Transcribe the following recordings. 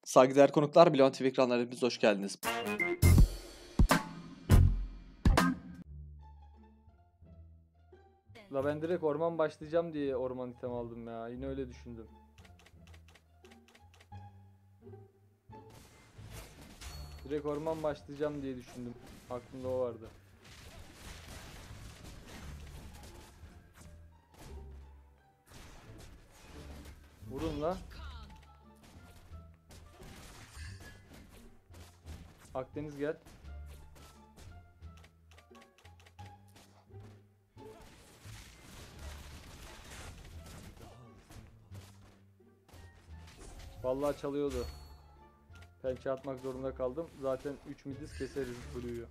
Saygıdeğer konuklar, Bilon TV ekranlarına hepiniz hoş geldiniz. La ben direkt orman başlayacağım diye orman item aldım ya. Yine öyle düşündüm. Direkt orman başlayacağım diye düşündüm. Aklımda o vardı. Vurun la. Akdeniz gel. Vallahi çalıyordu. Pençe atmak zorunda kaldım. Zaten 3 midis keseriz Blue'yu.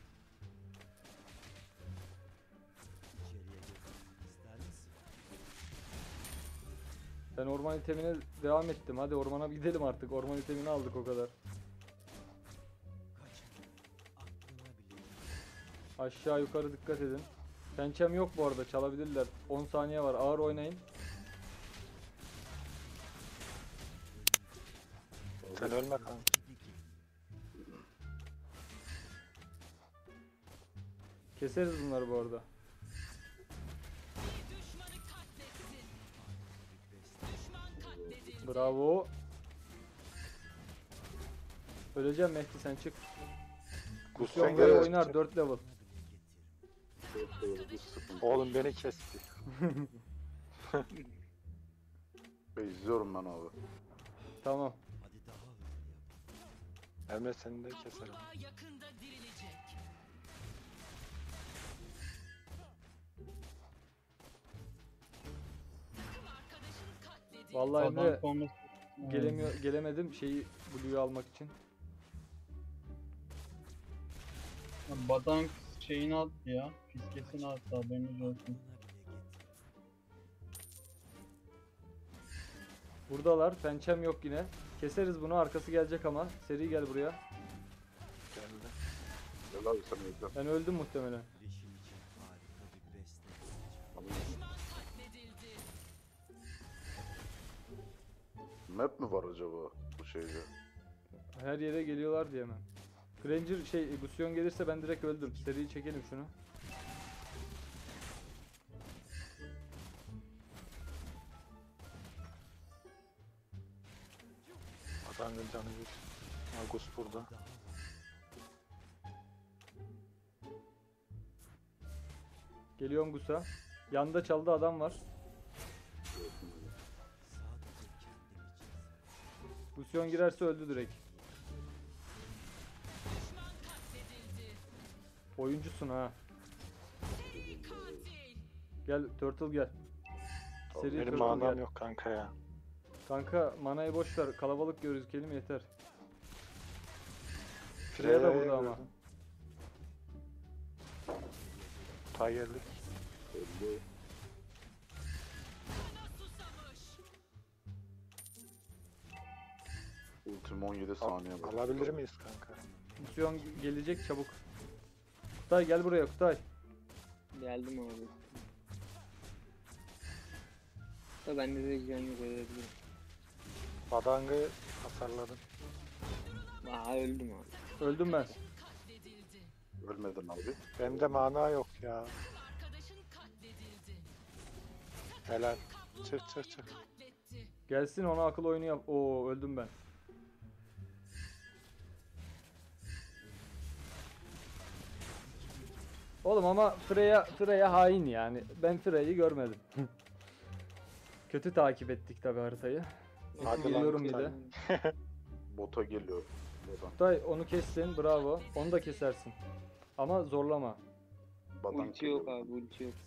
Ben orman itemine devam ettim. Hadi ormana gidelim artık. Orman itemini aldık o kadar. Aşağı yukarı dikkat edin. Pençem yok bu arada, çalabilirler. 10 saniye var, ağır oynayın. Sen ölme kanka. Keseriz bunları bu arada. Bravo. Öleceğim Mehdi, sen çık. Gusyon Sen böyle gel. oynar 4 level. Oğlum beni kesti. İzliyorum ben abi. Tamam. Emre seni de keserim. Vallahi Emre Sonra gelemedim şeyi Blue'yu almak için. Badank şeyini attı ya. Fiskesini attı, haberiniz olsun. Buradalar. Pençem yok yine. Keseriz bunu. Arkası gelecek ama. Seri gel buraya. Geldi. Gel abi sen izle. Ben öldüm muhtemelen. Map mi var acaba bu şeyde? Her yere geliyorlar diye mi? Granger Gusyon gelirse ben direkt öldüm. Seriyi çekelim şunu. Adamın canı bir. Agus burada. Geliyorum Gusa. Yanda çaldı adam var. Gusyon girerse öldü direkt. Oyuncusun ha. Gel Turtle gel. Seri Benim Turtle manam gel. yok kanka ya. Kanka manayı boş ver. Kalabalık gözükelim yeter. Freya da burada ama. Ta geldik. Ultim 17 saniye var. Alabilir miyiz kanka? Gusyon gelecek çabuk. Kutay gel buraya Kutay. Geldim abi. Da bende de can yok, ölebilirim. Badang'ı hasarladım. Aa, öldüm abi. Öldüm ben. Ölmedin abi. Bende mana yok ya. Helal. Çık çık çık. Gelsin, ona akıl oyunu yap. Oo, öldüm ben. Oğlum ama Freya hain yani. Ben Freya'yı görmedim. Kötü takip ettik tabi haritayı. Hadi lan Geliyorum bir Kutay. de. Bota geliyor. Buradan. Kutay onu kessin, bravo. Onu da kesersin. Ama zorlama. Badan Ulti yok abi, ulti yok.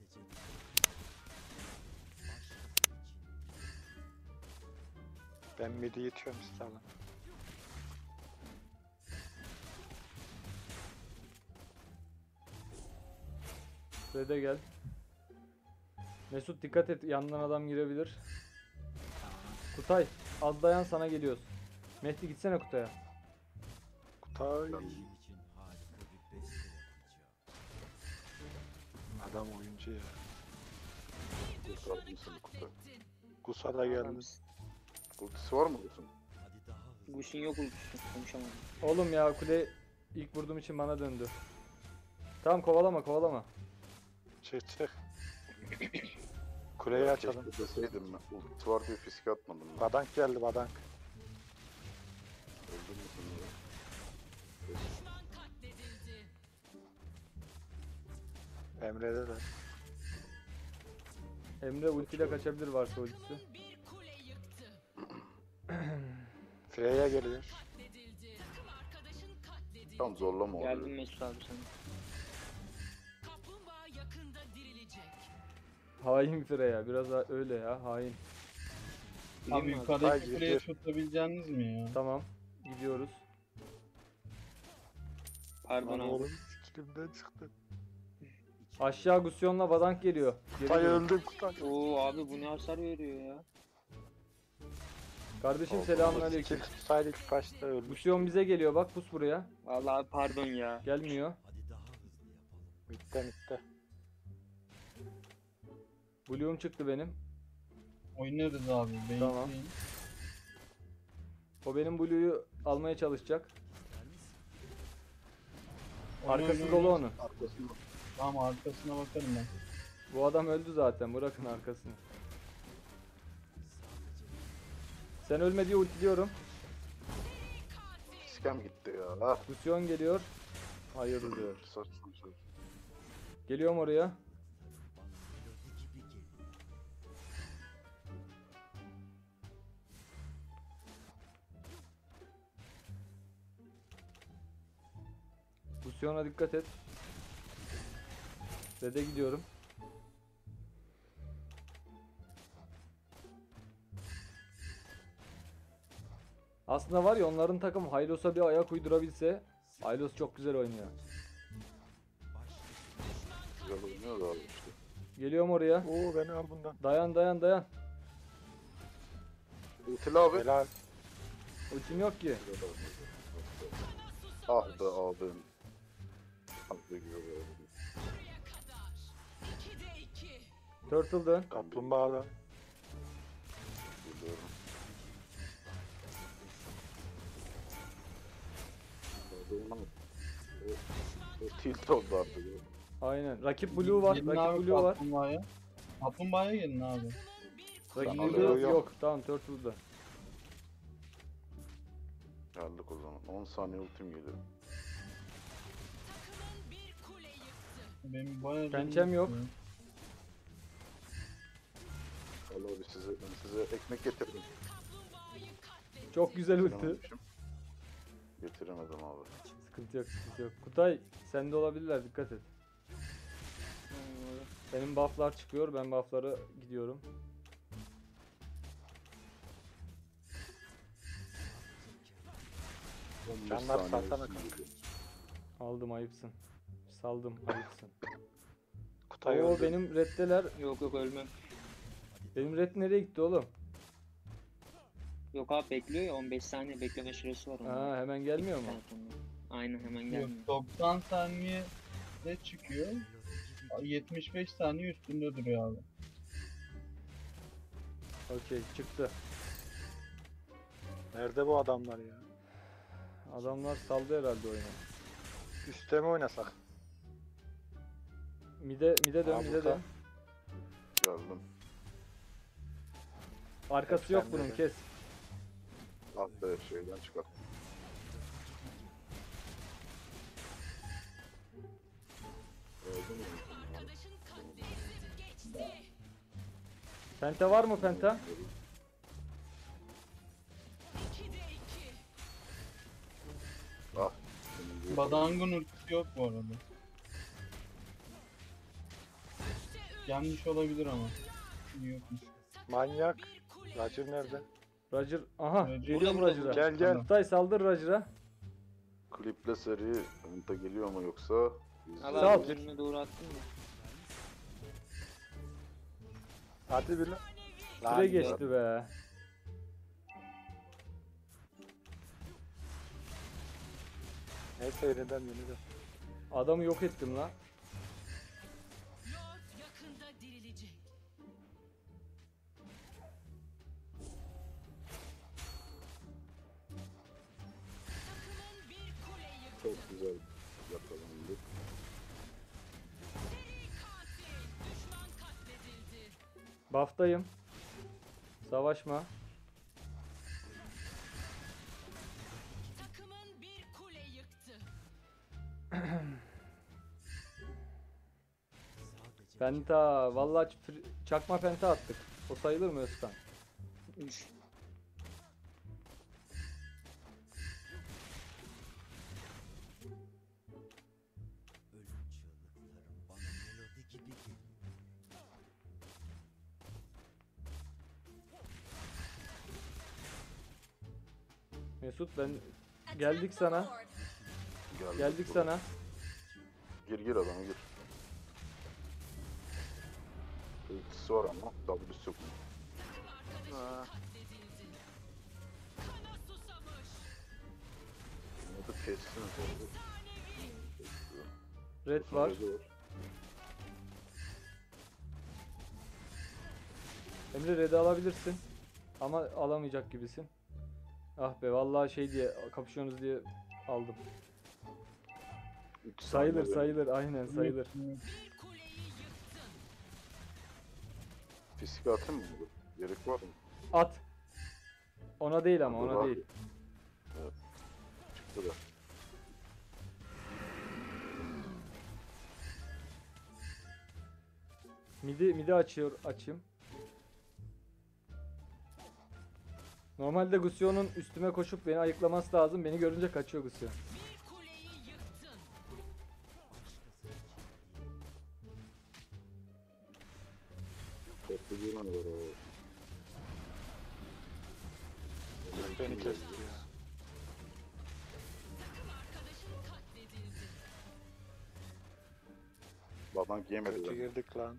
Ben midi yitiyorum istedim. Red'e gel. Mesut dikkat et, yandan adam girebilir. Kutay az dayan, sana geliyoruz. Mehdi gitsene Kutay'a. Kutay. Adam oyuncu ya. Kurtardım seni kutu. Gusa da geldi. Ultisi var mı Gus'un? Gushin yok ultisi. Konuşamadım. Oğlum ya kule ilk vurduğum için bana döndü. Tamam kovalama. Çık. Kuleyi açalım. Keşke deseydim ben. Ulti var diye fiske atmadım ben. Badank geldi badank. Öldün mü sen ya? Emre'de de. Emre ultiyle kaçabilir varsa ultisi. Freya geliyor. Tam zorlama Geldim orayı. Mesut abi sana. Hain Freya biraz daha öyle ya hain. Gireyim Abi mi yukarıdaki Haydi, kuleyi gir. tutabileceğiniz mi ya? Tamam gidiyoruz. Pardon Lan abi. oğlum sikimden çıktı. Aşağı Gusion'la Badank geliyor. Geri Kutay dön. öldüm Kutay. Oo abi bu ne hasar veriyor ya. Kardeşim Oldu, selamünaleyküm. Skill tutsaydı ilk başta ölmüş. Gusion bize geliyor bak pus buraya. Vallahi pardon ya. Gelmiyor. Mitte. Blue'um çıktı benim. Oynarız abi. Tamam. Bekleyin. O benim Blue'yu almaya çalışacak. Oyna, Arkası oyna, dolu oyna. onun. Arkasında. Tamam arkasına bakarım ben. Bu adam öldü zaten bırakın arkasını. Sen ölme diye ultiliyorum. Fiskem gitti ya. Ah. Gusion geliyor. Hayırdır. Saçma şey. Geliyorum oraya. Gusion'a dikkat et. Red'e gidiyorum. Aslında var ya onların takım Hylos'a bir ayak uydurabilse Hylos çok güzel oynuyor. Güzel oynuyor da abi işte. Geliyorum oraya. Oo beni al bundan. Dayan. Ultili abi. Helal. Ultim yok ki. Ah be abim. Ah be güzel oldu. Turtle dön. Kaplumbağadan. Biliyorum. O tilt oldu artık. Aynen. Rakip Blue var. Gelin Rakip abi Blue var. Kaplumbağa'ya. Kaplumbağa'ya gelin abi. Rakip Tamam, Blue yok. yok. Tamam Turtle'da. Geldik o zaman. 10 saniye ultim geliyor. Benim bayağı Pençem yok. Vallahi abi ben size ekmek getirdim. Çok güzel ulti. Getirememişim. Getiremedim abi. Sıkıntı yok. Kutay sende olabilirler dikkat et. Benim bufflar çıkıyor. Ben bufflara gidiyorum. Canlar saniye salsana ultim kanka. geliyor. Aldım ayıpsın. Saldım ayıpsın. Kutay Oo öldü. benim reddeler. Yok ölmem. Benim red nereye gitti oğlum? Yok abi bekliyor ya 15 saniye bekleme süresi var onun. Ha hemen gelmiyor mu? Evet, tamam. Aynen hemen Yok, gelmiyor. 90 saniye de çıkıyor. 75 saniye üstünde duruyor abi. Okey çıktı. Nerede bu adamlar ya? Adamlar saldı herhalde oyunu. Üste mi oynasak? Mide dön Aa, mide burada. dön. Geldim. Arkası yok Sende bunun de. kes. Ah be şeyden çıkar. Öldü mü? Penta var mı penta? Ah. şimdi Badang'ın ultisi yok bu arada. Gelmiş olabilir ama. Yokmuş. Manyak. Roger nerede? Roger. Aha Roger. geliyorum Burada, Roger'a. Gel gel. Kutay saldır Roger'a. Kliple seri önde geliyor mu yoksa? Al Sağ ol. abi önüne doğru attın mı? Hadi bir lan. Süre geçti be. Neyse yeniden. Adamı yok ettim lan. Çok güzel yakalandı. Buff'tayım. Savaşma. Takımın bir kule yıktı. Penta. Vallahi çakma penta attık. O sayılır mı Özkan? 3. Ölüm çığlıklarım bana melodi gibi geliyor. Mesut ben geldik sana. Geldik Dur. sana. Gir adamı gir. Ultisi var ama W'si yok. Ha, Bunu da kessiniz oldu. Red var. Emre red'i alabilirsin. Ama alamayacak gibisin. Ah be vallahi şey diye kapışıyorsunuz diye aldım. Sayılır sayılır aynen sayılır. Bir kuleyi yıktın. Fiske atayım mı bunu? Gerek var mı? At. Ona değil ama ona Var. değil. Çıktı da. Midi açayım. Normalde Gusion'un üstüme koşup beni ayıklaması lazım. Beni görünce kaçıyor Gusion. Bir kuleyi yıktın. Toplu bir var o. beni kesti ya. Takım arkadaşın katledildi. Baban yemedi Kötü beni. girdik lan.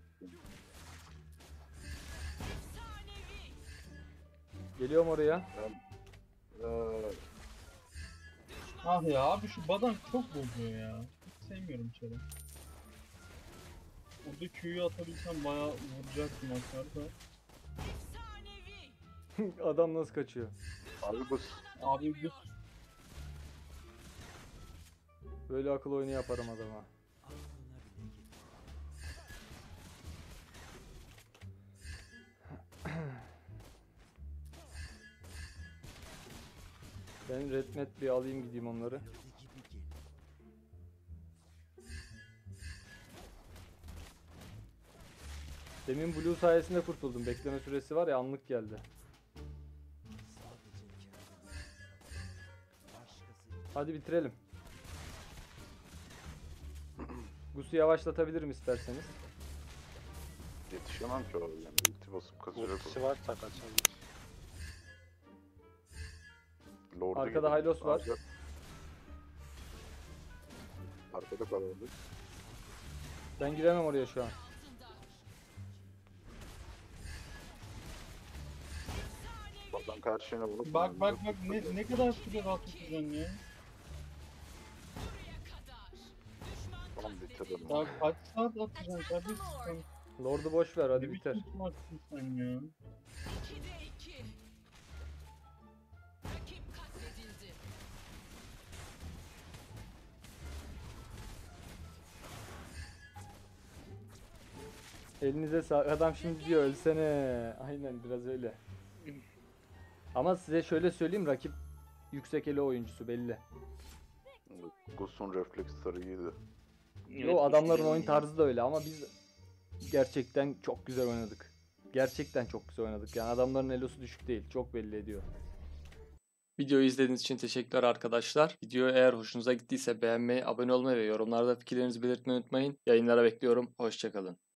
Efsanevi. Geliyorum oraya. Eee, Ah ya abi şu Badank çok bozuyor ya. Hiç sevmiyorum içeri. Orada Q'yu atabilsem bayağı vuracaktım hasar da. Efsanevi. Adam nasıl kaçıyor? abi bu Abi bu Böyle akıl oyunu yaparım adama. Aklına bile getir. Ben redmet bir alayım gideyim onları. Melodi gibi geliyor. Demin Blue sayesinde kurtuldum. Bekleme süresi var ya anlık geldi. Sadece kendimi. Başkası için Hadi bitirelim. Gus'u yavaşlatabilirim isterseniz. yetişemem ki abi yani. Ulti basıp kaçacak Ultisi o. varsa kaçabilir. Lord'u Arkada gibi. Hylos var. Arkada kaldı. Ben giremem oraya şu an. Baban karşına bulup bak ne kadar süre rahat tutacaksın ya. Buraya kadar. Düşman Tamam bitirdim. Daha kaç saat atacaksın kardeşim sen? Lord'u boş ver hadi Ne biter. biçim tutmaksın sen ya. 2'de 2. Rakip katledildi. Elinize sağlık. Adam şimdi diyor ölsene. Aynen biraz öyle. Ama size şöyle söyleyeyim rakip yüksek elo oyuncusu belli. Gus'un refleksleri iyiydi. Yo adamların oyun tarzı da öyle ama biz gerçekten çok güzel oynadık. Gerçekten çok güzel oynadık. Yani adamların elosu düşük değil. Çok belli ediyor. Videoyu izlediğiniz için teşekkürler arkadaşlar. Video eğer hoşunuza gittiyse beğenmeyi, abone olmayı ve yorumlarda fikirlerinizi belirtmeyi unutmayın. Yayınlara bekliyorum. Hoşçakalın.